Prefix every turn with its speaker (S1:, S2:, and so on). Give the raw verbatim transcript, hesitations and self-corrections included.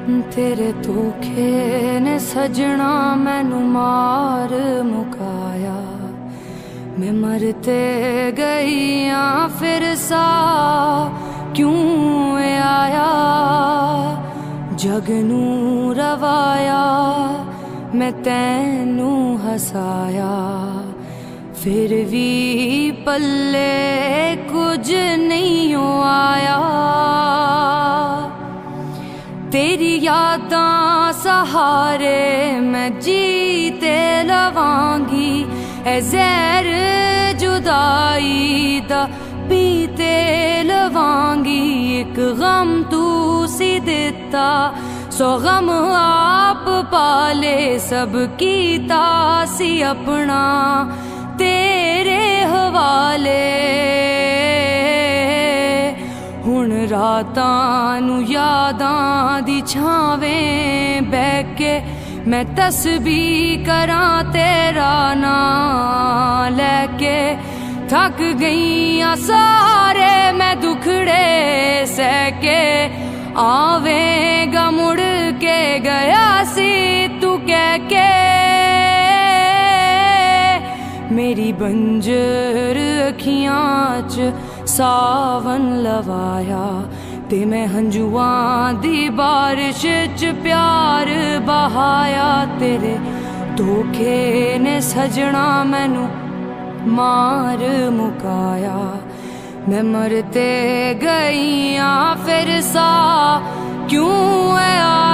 S1: तेरे धोखे ने सजना मैनू मार मुकाया। मैं मरते गई हाँ फिर सा क्यों आया। जग नू रवाया मैं तैनू हसाया, फिर भी पल्ले कुछ नहीं आया। तेरी यादां सहारे मैं जीते लवांगी, ऐ ज़हर जुदाई दा पीते लवांगी। एक गम तू सी दिता सौ गम आप पाले, सब कीता सी अपना तेरे हवाले। हुण रातां नू यादां दी छावें बैठ के मैं तस्बीह करां तेरा नां लैके। थक गई हाँ सारे मैं दुखड़े सह के, आवेगा मुड़ के गया सी तू कह के। मेरी बंजर अखियां च सावन लवाया, ते मैं हंजुआं दी बारिश च प्यार बहाया। तेरे धोखे ने सजना मैनू मार मुकाया। मैं मरते गई हाँ फिर सा क्यों आया।